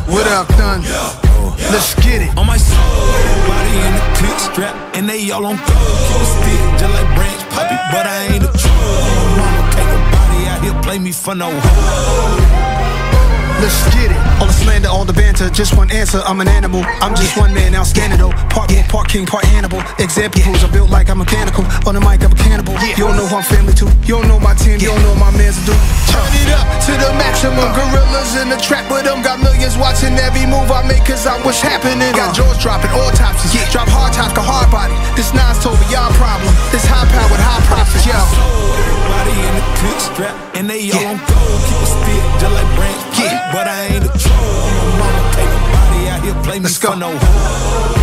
What up, Thun? Let's get it. On my soul, body in the click strap, and they all on go. Keep a stick, just like Branch Poppy, but I ain't a troll. Mama take a body out here, play me for no hoe. Let's get it. All the slander, all the banter, just one answer, I'm an animal. I'm just one man, outstanding though. Part wolf, part king, part animal. Examples are built like I'm mechanical. On the mic, I'm a cannibal. You don't know who I'm family to. You don't know my team, you don't know my man's do. Turn it up to the maximum. Gorillas in the trap with them. Got millions watching every move I make, cause I'm what's happening. Got jaws dropping, autopsies. Drop hard tops, got hard body. This nine's told me y'all problem. This high powered, high profits, yo. Body in the click strap, and they all on go. Keep a stick, just like Branch Poppy, but I ain't a troll. Mama take a body out here, play me for no hoe.